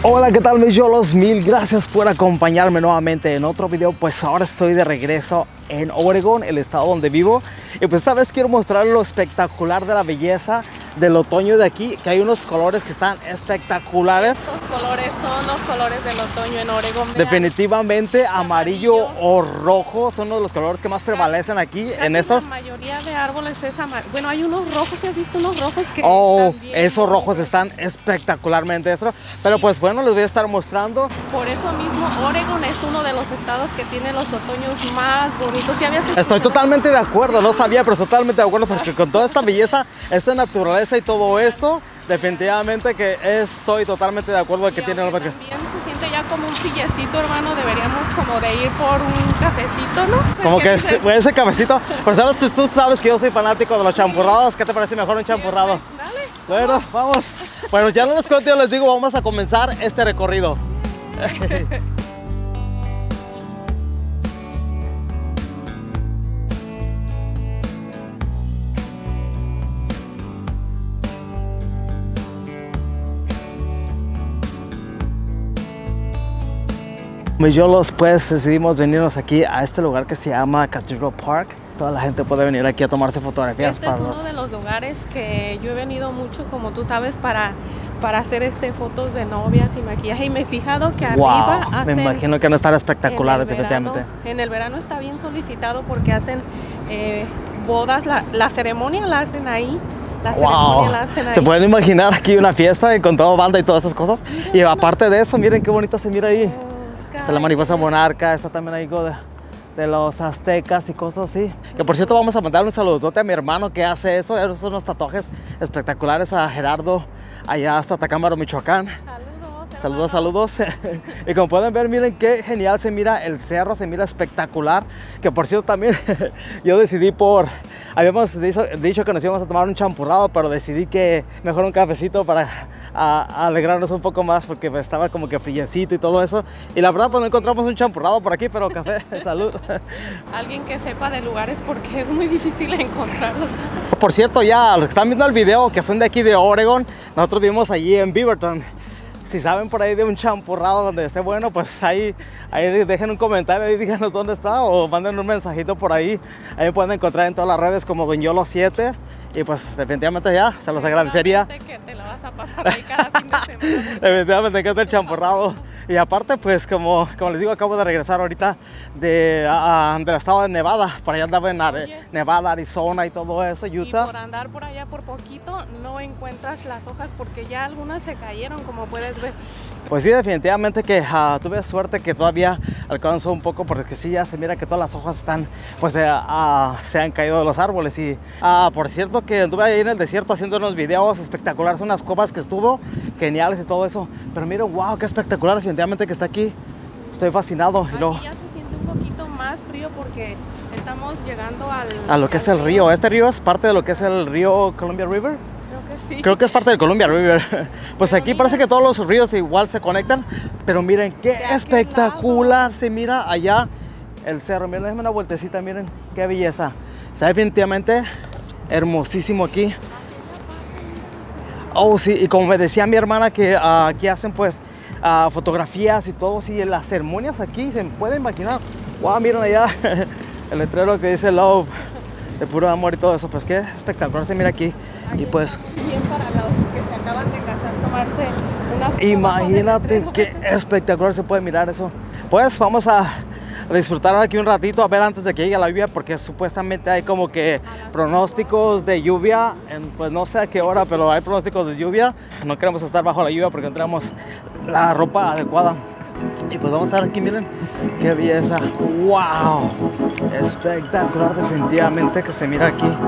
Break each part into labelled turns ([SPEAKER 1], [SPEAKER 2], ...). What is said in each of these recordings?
[SPEAKER 1] Hola, ¿qué tal mis yolos? Mil gracias por acompañarme nuevamente en otro video. Pues ahora estoy de regreso en Oregon, el estado donde vivo. Y pues esta vez quiero mostrar lo espectacular de la belleza del otoño de aquí, que hay unos colores que están espectaculares.
[SPEAKER 2] Estos colores son los colores del otoño en Oregon.
[SPEAKER 1] Definitivamente amarillo o rojo son uno de los colores que más prevalecen aquí en esto.
[SPEAKER 2] La mayoría de árboles es amarillo. Bueno, hay unos rojos, ¿sí has visto unos rojos que
[SPEAKER 1] esos rojos están espectacularmente eso. Pero pues bueno, les voy a estar mostrando.
[SPEAKER 2] Por eso mismo Oregon es uno de los estados que tiene los otoños más bonitos. ¿Sí habías escuchado?
[SPEAKER 1] Estoy totalmente de acuerdo, no sabía, pero totalmente de acuerdo, porque con toda esta belleza, esta naturaleza y todo esto, definitivamente que estoy totalmente de acuerdo de que tiene el parque.
[SPEAKER 2] También se siente ya como un pillecito, hermano. Deberíamos como de ir por un cafecito, ¿no?
[SPEAKER 1] Como que ese cafecito. Pero sabes, tú sabes que yo soy fanático de los champurrados. ¿Qué te parece mejor un champurrado?
[SPEAKER 2] Dale.
[SPEAKER 1] Bueno, vamos. Bueno, ya no les cuento, yo les digo, vamos a comenzar este recorrido. Mis yolos, pues decidimos venirnos aquí a este lugar que se llama Cathedral Park. Toda la gente puede venir aquí a tomarse fotografías.
[SPEAKER 2] Este es uno de los lugares que yo he venido mucho, como tú sabes, para hacer fotos de novias y maquillaje. Y me he fijado que arriba hacen...
[SPEAKER 1] Me imagino que van a estar espectaculares, definitivamente.
[SPEAKER 2] En el verano está bien solicitado porque hacen bodas, la ceremonia la hacen ahí.
[SPEAKER 1] Se pueden imaginar aquí una fiesta con toda banda y todas esas cosas. Y aparte de eso, miren qué bonito se mira ahí. Está la mariposa monarca, está también ahí de los aztecas y cosas así. Que por cierto, vamos a mandarle un saludote a mi hermano que hace eso. Esos son unos tatuajes espectaculares a Gerardo, allá hasta Tacámbaro, Michoacán. Saludos. Y como pueden ver, miren qué genial se mira el cerro, se mira espectacular. Que por cierto también yo decidí habíamos dicho que nos íbamos a tomar un champurrado, pero decidí que mejor un cafecito para alegrarnos un poco más, porque estaba como que friecito y todo eso. Y la verdad pues no encontramos un champurrado por aquí, pero café, salud.
[SPEAKER 2] Alguien que sepa de lugares, porque es muy difícil encontrarlos.
[SPEAKER 1] Por cierto, ya los que están viendo el video, que son de aquí de Oregon, nosotros vivimos allí en Beaverton. Si saben por ahí de un champurrado donde esté bueno, pues ahí dejen un comentario y díganos dónde está, o manden un mensajito por ahí. Ahí me pueden encontrar en todas las redes como Don Yolo 7. Y pues definitivamente ya, se los agradecería.
[SPEAKER 2] Que te la vas a pasar ahí cada fin de semana.
[SPEAKER 1] Definitivamente encanta el champurrado. Y aparte, pues como les digo, acabo de regresar ahorita del estado de Nevada. Por allá andaba en Nevada, Arizona y todo eso, Utah.
[SPEAKER 2] Y por andar por allá por poquito no encuentras las hojas, porque ya algunas se cayeron, como puedes ver.
[SPEAKER 1] Pues sí, definitivamente que tuve suerte que todavía alcanzó un poco, porque sí, ya se mira que todas las hojas están, pues se han caído de los árboles. Y por cierto que anduve ahí en el desierto haciendo unos videos espectaculares, unas cuevas que estuvo geniales y todo eso. Pero miren, wow, qué espectacular definitivamente que está aquí. Estoy fascinado.
[SPEAKER 2] Aquí ya se siente un poquito más frío porque estamos llegando
[SPEAKER 1] a lo que es el río. Este río es parte de lo que es el río Columbia River.
[SPEAKER 2] Sí.
[SPEAKER 1] Creo que es parte del Columbia River. Pues pero aquí parece que todos los ríos igual se conectan. Pero miren qué espectacular se mira allá el cerro. Miren, déjenme una vueltecita, miren qué belleza. Está definitivamente hermosísimo aquí. Oh, sí, y como me decía mi hermana que aquí hacen pues fotografías y todo, sí, en las ceremonias aquí, se puede imaginar. Wow, miren allá el letrero que dice Love, de puro amor y todo eso. Pues qué espectacular se mira aquí. Y pues
[SPEAKER 2] bien para los que se acaban de casar, tomarse una foto.
[SPEAKER 1] Imagínate qué espectacular se puede mirar eso. Pues vamos a disfrutar aquí un ratito, a ver antes de que llegue la lluvia, porque supuestamente hay como que pronósticos de lluvia pues no sé a qué hora, pero hay pronósticos de lluvia. No queremos estar bajo la lluvia porque no tenemos la ropa adecuada. Y pues vamos a estar aquí, miren qué belleza. Wow, espectacular definitivamente que se mira aquí.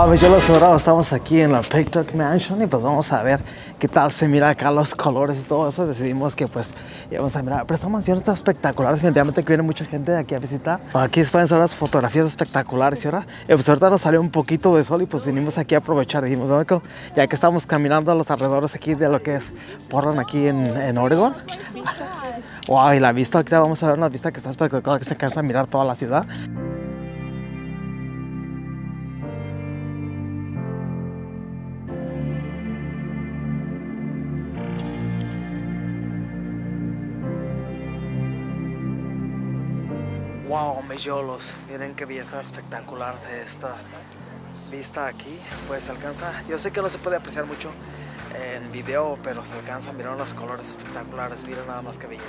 [SPEAKER 1] Wow, yo los dorados, estamos aquí en la Pictuck Mansion y pues vamos a ver qué tal se mira acá los colores y todo eso. Decidimos que pues íbamos a mirar, pero esta mansión está espectacular, definitivamente que viene mucha gente de aquí a visitar. Aquí pueden ser las fotografías espectaculares y pues ahorita nos salió un poquito de sol y pues vinimos aquí a aprovechar. Dijimos, bueno, ya que estamos caminando a los alrededores aquí de lo que es Portland aquí en Oregon. Wow, y la vista, ahorita vamos a ver una vista que está espectacular, que se alcanza a mirar toda la ciudad. Wow, mis yolos, miren qué belleza espectacular de esta vista aquí. Pues se alcanza, yo sé que no se puede apreciar mucho en video, pero se alcanza a mirar los colores espectaculares. Miren nada más que belleza.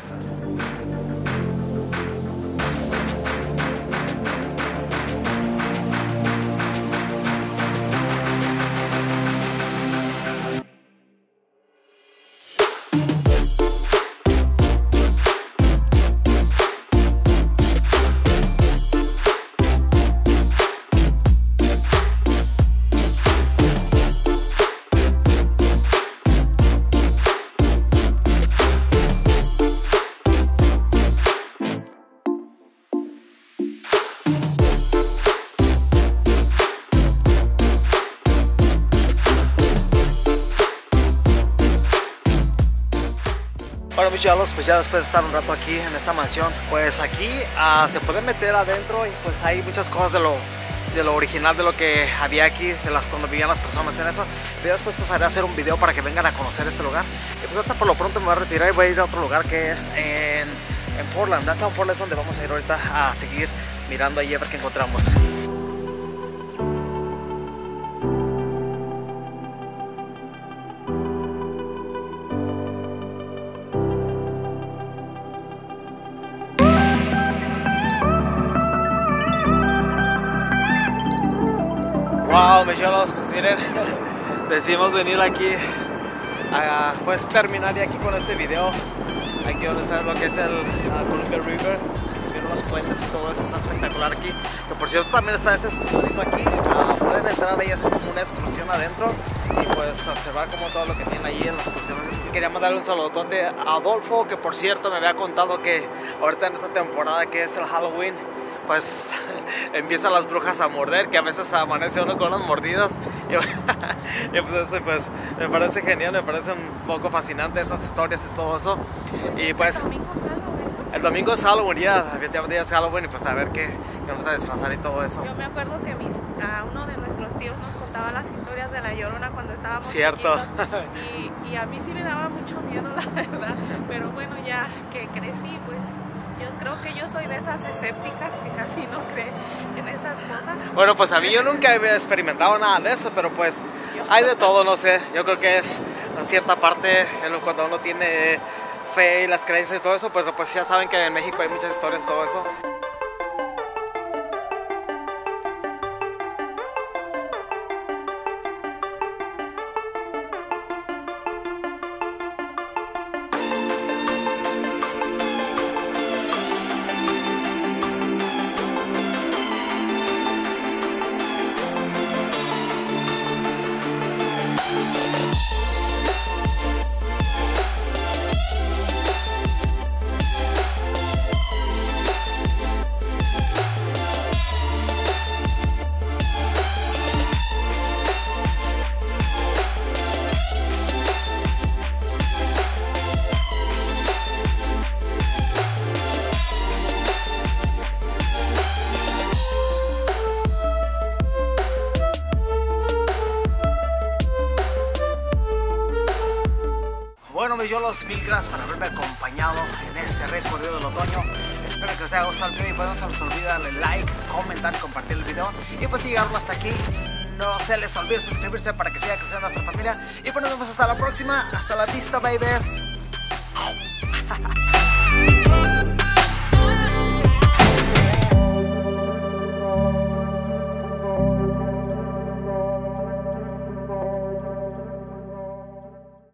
[SPEAKER 1] Bueno, mis chalos, pues ya después de estar un rato aquí en esta mansión, pues aquí se puede meter adentro y pues hay muchas cosas de lo original, de lo que había aquí, cuando vivían las personas en eso. Pero después pasaré a hacer un video para que vengan a conocer este lugar. Y pues ahorita por lo pronto me voy a retirar y voy a ir a otro lugar que es en Portland. Downtown Portland es donde vamos a ir ahorita a seguir mirando ahí a ver qué encontramos. Wow, mis cholos, pues miren, decidimos venir aquí a pues terminar ya aquí con este video. Aquí donde está lo que es el Columbia River, miren los puentes y todo eso, está espectacular aquí. Que por cierto también está este submarino aquí, pueden entrar ahí, hacer como una excursión adentro y pues observar como todo lo que tiene ahí en las excursiones. Quería mandarle un saludote a Adolfo, que por cierto me había contado que ahorita en esta temporada que es el Halloween, pues empiezan las brujas a morder, que a veces amanece uno con unas mordidas y pues me parece genial, me parece un poco fascinante esas historias y todo eso. Y pues el domingo es Halloween, ya es Halloween y pues a ver qué vamos a disfrazar y todo eso.
[SPEAKER 2] Yo me acuerdo que uno de nuestros tíos nos contaba las historias de La Llorona cuando estábamos
[SPEAKER 1] cierto
[SPEAKER 2] chiquitos, y a mí sí me daba mucho miedo, la verdad, pero bueno, ya que crecí, pues yo creo que yo soy de esas escépticas que casi no cree en esas cosas.
[SPEAKER 1] Bueno, pues a mí yo nunca había experimentado nada de eso, pero pues hay de todo, no sé. Yo creo que es en cierta parte cuando uno tiene fe y las creencias y todo eso, pues ya saben que en México hay muchas historias y todo eso. Bueno, mis yolos, mil gracias por haberme acompañado en este recorrido del otoño. Espero que les haya gustado el video y pues no se les olvide darle like, comentar y compartir el video. Y pues si llegaron hasta aquí, no se les olvide suscribirse para que siga creciendo nuestra familia. Y pues nos vemos hasta la próxima. Hasta la vista, babies.